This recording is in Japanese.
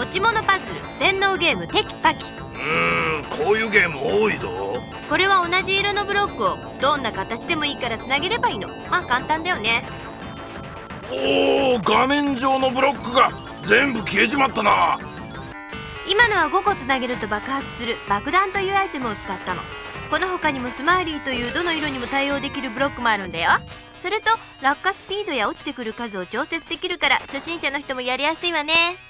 ち物パズル、洗脳ゲーム、テキパキ。 こういうゲーム多いぞ。 これは同じ色のブロックをどんな形でもいいからつなげればいいの。まあ簡単だよね。 おお、画面上のブロックが全部消えちまったな。 今のは5個つなげると爆発する爆弾というアイテムを使ったの。この他にもスマイリーというどの色にも対応できるブロックもあるんだよ。それと落下スピードや落ちてくる数を調節できるから初心者の人もやりやすいわね。